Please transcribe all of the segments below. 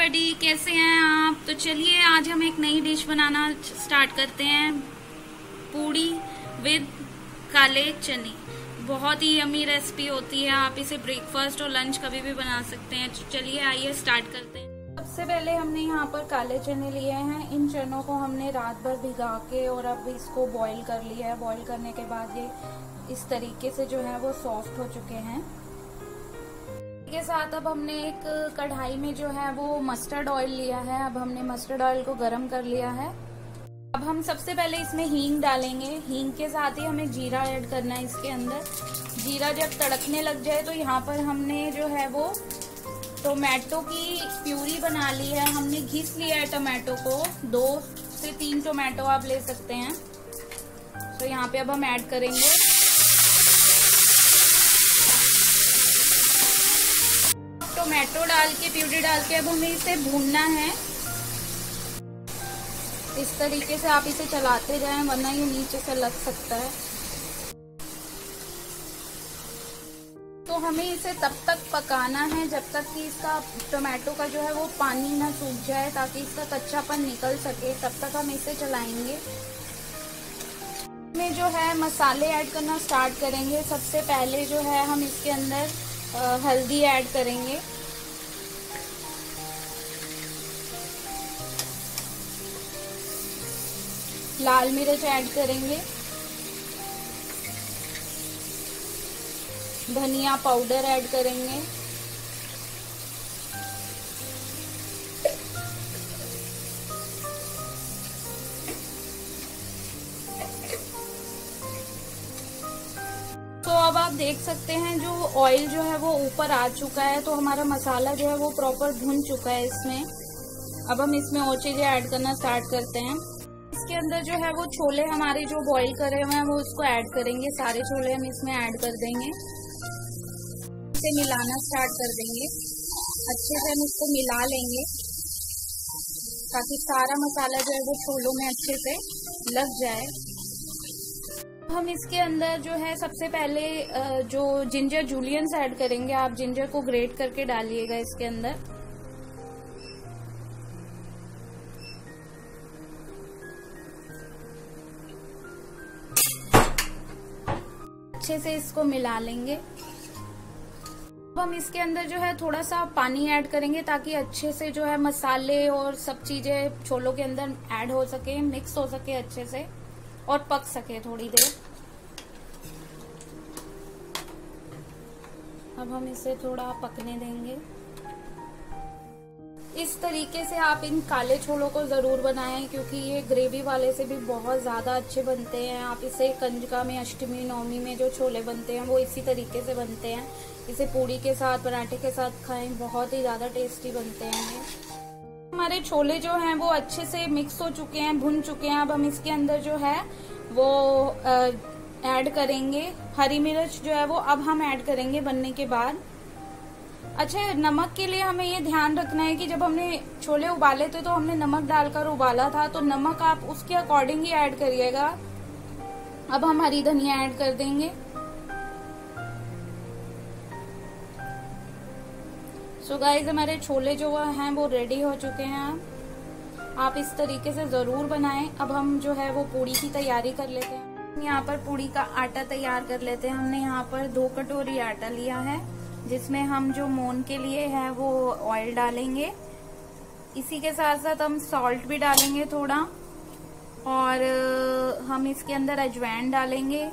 Everybody, कैसे हैं आप। तो चलिए आज हम एक नई डिश बनाना स्टार्ट करते हैं। पूड़ी विद काले चने। बहुत ही यम्मी रेसिपी होती है। आप इसे ब्रेकफास्ट और लंच कभी भी बना सकते हैं। तो चलिए आइए स्टार्ट करते हैं। सबसे पहले हमने यहाँ पर काले चने लिए हैं। इन चनों को हमने रात भर भिगा के और अब इसको बॉईल कर लिया है। बॉईल करने के बाद ये इस तरीके से जो है वो सॉफ्ट हो चुके हैं। के साथ अब हमने एक कढ़ाई में जो है वो मस्टर्ड ऑयल लिया है। अब हमने मस्टर्ड ऑयल को गरम कर लिया है। अब हम सबसे पहले इसमें हींग डालेंगे। हींग के साथ ही हमें जीरा ऐड करना है इसके अंदर। जीरा जब तड़कने लग जाए तो यहाँ पर हमने जो है वो टोमेटो की प्यूरी बना ली है। हमने घिस लिया है टोमेटो को। 2 से 3 टोमेटो आप ले सकते हैं। तो यहाँ पे अब हम ऐड करेंगे। टोमेटो डाल के प्यूरी डाल के अब हमें इसे भूनना है। इस तरीके से आप इसे चलाते जाएं वरना ये नीचे से लग सकता है। तो हमें इसे तब तक पकाना है जब तक कि इसका टोमेटो का जो है वो पानी ना सूख जाए, ताकि इसका कच्चापन निकल सके। तब तक हम इसे चलाएंगे। में जो है मसाले ऐड करना स्टार्ट करेंगे। सबसे पहले जो है हम इसके अंदर हल्दी ऐड करेंगे। लाल मिर्च ऐड करेंगे। धनिया पाउडर ऐड करेंगे। तो अब आप देख सकते हैं जो ऑयल जो है वो ऊपर आ चुका है। तो हमारा मसाला जो है वो प्रॉपर भुन चुका है इसमें। अब हम इसमें और चीजें ऐड करना स्टार्ट करते हैं। इसके अंदर जो है वो छोले हमारे जो बॉईल करे हुए हैं वो उसको ऐड करेंगे। सारे छोले हम इसमें ऐड कर देंगे। इसे मिलाना स्टार्ट कर देंगे। अच्छे से हम इसको मिला लेंगे ताकि सारा मसाला जो है वो छोलों में अच्छे से लग जाए। हम इसके अंदर जो है सबसे पहले जो जिंजर जूलियंस ऐड करेंगे। आप जिंजर को ग्रेट करके डालिएगा इसके अंदर। अच्छे से इसको मिला लेंगे। अब हम इसके अंदर जो है थोड़ा सा पानी ऐड करेंगे ताकि अच्छे से जो है मसाले और सब चीजें छोलों के अंदर ऐड हो सके, मिक्स हो सके अच्छे से और पक सके थोड़ी देर। अब हम इसे थोड़ा पकने देंगे। इस तरीके से आप इन काले छोलों को जरूर बनाएं क्योंकि ये ग्रेवी वाले से भी बहुत ज्यादा अच्छे बनते हैं। आप इसे कंजका में, अष्टमी, नवमी में जो छोले बनते हैं वो इसी तरीके से बनते हैं। इसे पूड़ी के साथ, पराठे के साथ खाएं, बहुत ही ज्यादा टेस्टी बनते हैं। हमारे छोले जो हैं वो अच्छे से मिक्स हो चुके हैं, भुन चुके हैं। अब हम इसके अंदर जो है वो ऐड करेंगे। हरी मिर्च जो है वो अब हम ऐड करेंगे बनने के बाद। अच्छा, नमक के लिए हमें ये ध्यान रखना है कि जब हमने छोले उबाले थे तो हमने नमक डालकर उबाला था। तो नमक आप उसके अकॉर्डिंग ही ऐड करिएगा। अब हम हरी धनिया ऐड कर देंगे। सो गाइस, हमारे छोले जो हैं वो रेडी हो चुके हैं। आप इस तरीके से जरूर बनाएं। अब हम जो है वो पूड़ी की तैयारी कर लेते हैं। यहाँ पर पूड़ी का आटा तैयार कर लेते हैं। हमने यहाँ पर 2 कटोरी आटा लिया है जिसमें हम जो मोन के लिए है वो ऑयल डालेंगे। इसी के साथ साथ हम सॉल्ट भी डालेंगे थोड़ा, और हम इसके अंदर अजवाइन डालेंगे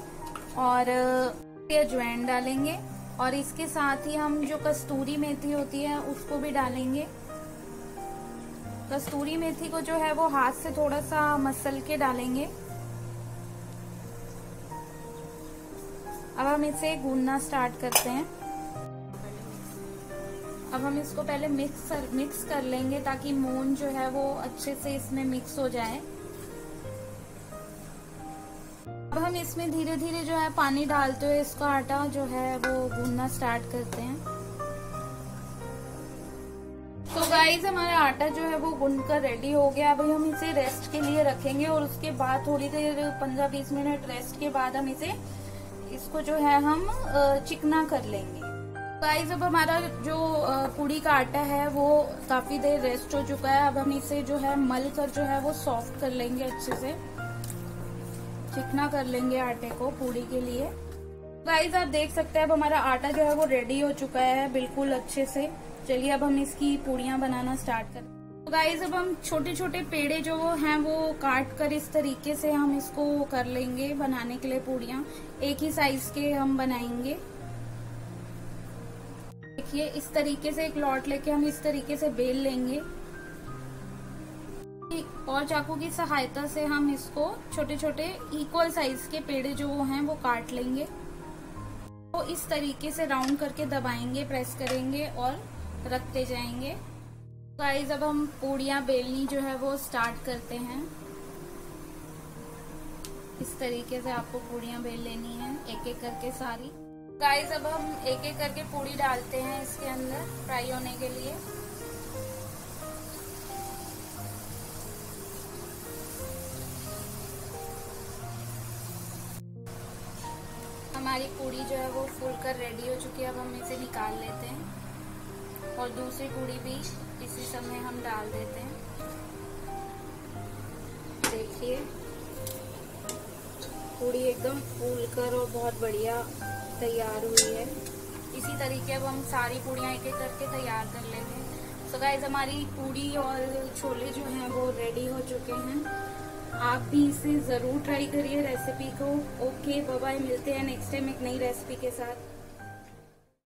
और इसके साथ ही हम जो कस्तूरी मेथी होती है उसको भी डालेंगे। कस्तूरी मेथी को जो है वो हाथ से थोड़ा सा मसल के डालेंगे। अब हम इसे गूंदना स्टार्ट करते हैं। अब हम इसको पहले मिक्स कर लेंगे ताकि मोन जो है वो अच्छे से इसमें मिक्स हो जाए। अब हम इसमें धीरे धीरे जो है पानी डालते हुए इसका आटा जो है वो गूंदना स्टार्ट करते हैं। तो गाइस, हमारा आटा जो है वो गूंद कर रेडी हो गया। अब हम इसे रेस्ट के लिए रखेंगे और उसके बाद थोड़ी देर 15-20 मिनट रेस्ट के बाद हम इसको जो है हम चिकना कर लेंगे। गाइस अब हमारा जो पूड़ी का आटा है वो काफी देर रेस्ट हो चुका है। अब हम इसे जो है मल कर जो है वो सॉफ्ट कर लेंगे, अच्छे से चिकना कर लेंगे आटे को पूड़ी के लिए। गाइस आप देख सकते हैं अब हमारा आटा जो है वो रेडी हो चुका है बिल्कुल अच्छे से। चलिए अब हम इसकी पूड़ियां बनाना स्टार्ट करें। तो गाइस अब हम छोटे छोटे पेड़े जो हैं वो काट कर इस तरीके से हम इसको कर लेंगे बनाने के लिए पूड़ियां। एक ही साइज के हम बनाएंगे। देखिए इस तरीके से एक लॉट लेके हम इस तरीके से बेल लेंगे और चाकू की सहायता से हम इसको छोटे छोटे इक्वल साइज के पेड़े जो हैं वो काट लेंगे। तो इस तरीके से राउंड करके दबाएंगे, प्रेस करेंगे और रखते जाएंगे। गाइस अब हम पूड़ियां बेलनी जो है वो स्टार्ट करते हैं। इस तरीके से आपको पूड़ियां बेल लेनी है एक एक करके सारी। गाइस अब हम एक एक करके पूड़ी डालते हैं इसके अंदर फ्राई होने के लिए। हमारी पूड़ी जो है वो फूल कर रेडी हो चुकी है। अब हम इसे निकाल लेते हैं और दूसरी पूड़ी भी इसी समय हम डाल देते हैं। देखिए पूड़ी एकदम फूल कर और बहुत बढ़िया तैयार हुई है। इसी तरीके अब हम सारी पूड़ियाँ एक एक करके तैयार कर लेंगे। तो गाइस हमारी पूड़ी और छोले जो हैं वो रेडी हो चुके हैं। आप भी इसे जरूर ट्राई करिए रेसिपी को। ओके बाय बाय, मिलते हैं नेक्स्ट टाइम एक नई रेसिपी के साथ।